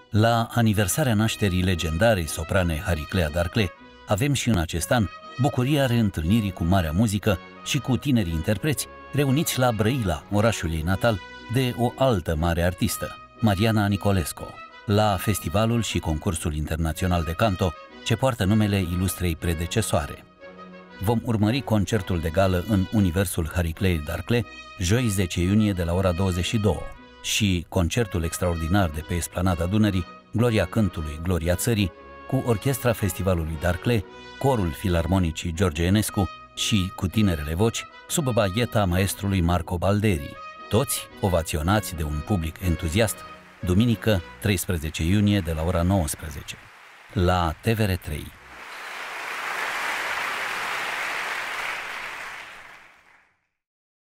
La aniversarea nașterii legendarei soprane Hariclea Darclé, avem și în acest an bucuria reîntâlnirii cu marea muzică și cu tinerii interpreți reuniți la Brăila, orașul ei natal, de o altă mare artistă, Mariana Nicolescu, la festivalul și concursul internațional de canto ce poartă numele ilustrei predecesoare. Vom urmări concertul de gală în Universul Hariclei Darclé, joi 10 iunie de la ora 22 și concertul extraordinar de pe Esplanada Dunării, Gloria Cântului, Gloria Țării, cu orchestra Festivalului Darclé, corul Filarmonicii George Enescu și cu tinerele voci, sub bagheta maestrului Marco Balderi, toți ovaționați de un public entuziast, duminică 13 iunie de la ora 19, la TVR3.